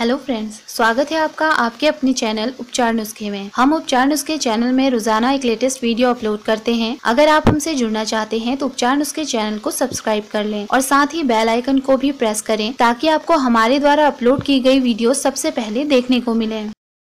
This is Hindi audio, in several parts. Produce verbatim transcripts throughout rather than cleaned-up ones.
हेलो फ्रेंड्स, स्वागत है आपका आपके अपने चैनल उपचार नुस्खे में। हम उपचार नुस्खे चैनल में रोजाना एक लेटेस्ट वीडियो अपलोड करते हैं। अगर आप हमसे जुड़ना चाहते हैं तो उपचार नुस्खे चैनल को सब्सक्राइब कर लें और साथ ही बेल आइकन को भी प्रेस करें ताकि आपको हमारे द्वारा अपलोड की गई वीडियो सबसे पहले देखने को मिले।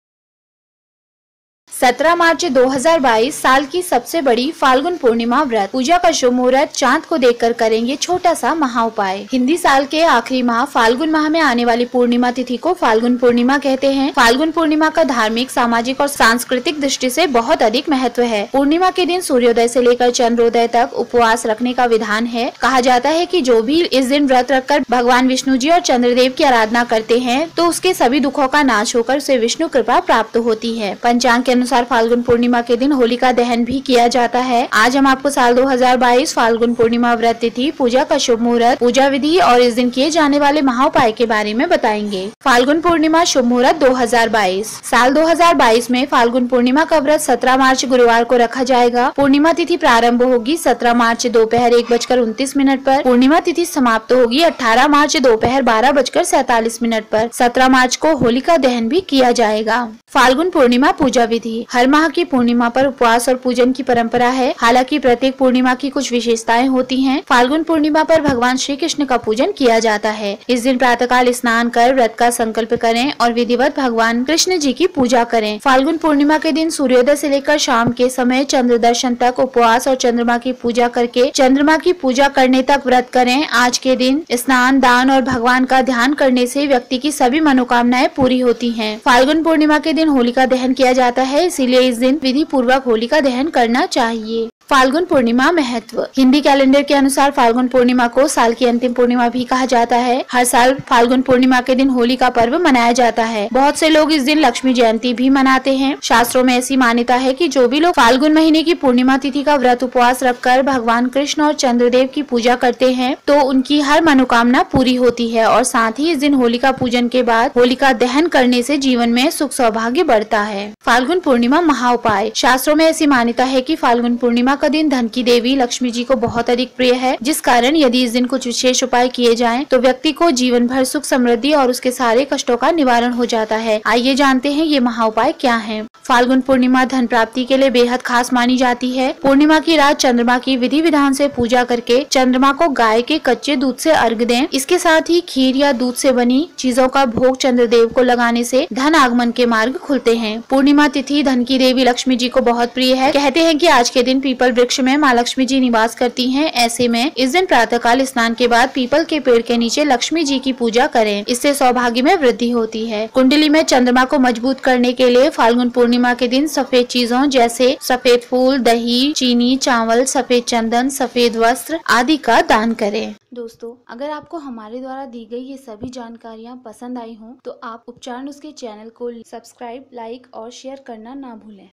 सत्रह मार्च दो हज़ार बाईस साल की सबसे बड़ी फाल्गुन पूर्णिमा व्रत। पूजा का शुभ मुहूर्त चांद को देखकर करेंगे छोटा सा महा उपाय। हिंदी साल के आखिरी माह फाल्गुन माह में आने वाली पूर्णिमा तिथि को फाल्गुन पूर्णिमा कहते हैं। फाल्गुन पूर्णिमा का धार्मिक, सामाजिक और सांस्कृतिक दृष्टि से बहुत अधिक महत्व है। पूर्णिमा के दिन सूर्योदय से लेकर चंद्रोदय तक उपवास रखने का विधान है। कहा जाता है कि जो भी इस दिन व्रत रखकर भगवान विष्णु जी और चंद्रदेव की आराधना करते हैं तो उसके सभी दुखों का नाश होकर उसे विष्णु कृपा प्राप्त होती है। पंचांग के अनुसार फाल्गुन पूर्णिमा के दिन होलिका दहन भी किया जाता है। आज हम आपको साल दो हज़ार बाईस फाल्गुन पूर्णिमा व्रत तिथि, पूजा का शुभ मुहूर्त, पूजा विधि और इस दिन किए जाने वाले महाउपाय के बारे में बताएंगे। फाल्गुन पूर्णिमा शुभ मुहूर्त दो हज़ार बाईस। साल दो हज़ार बाईस में फाल्गुन पूर्णिमा का व्रत सत्रह मार्च गुरुवार को रखा जाएगा। पूर्णिमा तिथि प्रारंभ होगी सत्रह मार्च दोपहर एक बजकर उनतीस मिनट पर। पूर्णिमा तिथि समाप्त होगी अठारह मार्च दोपहर बारह बजकर सैतालीस मिनट पर। सत्रह मार्च को होलिका दहन भी किया जाएगा। फाल्गुन पूर्णिमा पूजा विधि। हर माह की पूर्णिमा पर उपवास और पूजन की परंपरा है। हालांकि प्रत्येक पूर्णिमा की कुछ विशेषताएं होती हैं। फाल्गुन पूर्णिमा पर भगवान श्री कृष्ण का पूजन किया जाता है। इस दिन प्रातःकाल स्नान कर व्रत का संकल्प करें और विधिवत भगवान कृष्ण जी की पूजा करें। फाल्गुन पूर्णिमा के दिन सूर्योदय से लेकर शाम के समय चंद्र दर्शन तक उपवास और चंद्रमा की पूजा करके चंद्रमा की पूजा करने तक व्रत करें। आज के दिन स्नान, दान और भगवान का ध्यान करने से व्यक्ति की सभी मनोकामनाएं पूरी होती हैं। फाल्गुन पूर्णिमा के दिन होलिका दहन किया जाता है, इसीलिए इस दिन विधि पूर्वक होलिका दहन करना चाहिए। फाल्गुन पूर्णिमा महत्व। हिंदी कैलेंडर के अनुसार फाल्गुन पूर्णिमा को साल की अंतिम पूर्णिमा भी कहा जाता है। हर साल फाल्गुन पूर्णिमा के दिन होली का पर्व मनाया जाता है। बहुत से लोग इस दिन लक्ष्मी जयंती भी मनाते हैं। शास्त्रों में ऐसी मान्यता है कि जो भी लोग फाल्गुन महीने की पूर्णिमा तिथि का व्रत उपवास रखकर भगवान कृष्ण और चंद्रदेव की पूजा करते हैं तो उनकी हर मनोकामना पूरी होती है और साथ ही इस दिन होलिका पूजन के बाद होलिका दहन करने से जीवन में सुख सौभाग्य बढ़ता है। फाल्गुन पूर्णिमा महा उपाय। शास्त्रों में ऐसी मान्यता है कि फाल्गुन पूर्णिमा का दिन धन की देवी लक्ष्मी जी को बहुत अधिक प्रिय है, जिस कारण यदि इस दिन कुछ विशेष उपाय किए जाएं तो व्यक्ति को जीवन भर सुख समृद्धि और उसके सारे कष्टों का निवारण हो जाता है। आइए जानते हैं ये महा उपाय क्या है। फाल्गुन पूर्णिमा धन प्राप्ति के लिए बेहद खास मानी जाती है। पूर्णिमा की रात चंद्रमा की विधि विधान से पूजा करके चंद्रमा को गाय के कच्चे दूध से अर्घ दें। इसके साथ ही खीर या दूध से बनी चीजों का भोग चंद्रदेव को लगाने से धन आगमन के मार्ग खुलते हैं। पूर्णिमा तिथि धन की देवी लक्ष्मी जी को बहुत प्रिय है। कहते हैं कि आज के दिन पीपल वृक्ष में माँ लक्ष्मी जी निवास करती हैं। ऐसे में इस दिन प्रातःकाल स्नान के बाद पीपल के पेड़ के नीचे लक्ष्मी जी की पूजा करें, इससे सौभाग्य में वृद्धि होती है। कुंडली में चंद्रमा को मजबूत करने के लिए फाल्गुन पूर्णिमा के दिन सफेद चीजों जैसे सफेद फूल, दही, चीनी, चावल, सफेद चंदन, सफेद वस्त्र आदि का दान करें। दोस्तों, अगर आपको हमारे द्वारा दी गई ये सभी जानकारियाँ पसंद आई हों तो आप उपचार नुस्खे चैनल को सब्सक्राइब, लाइक और शेयर करना ना भूलें।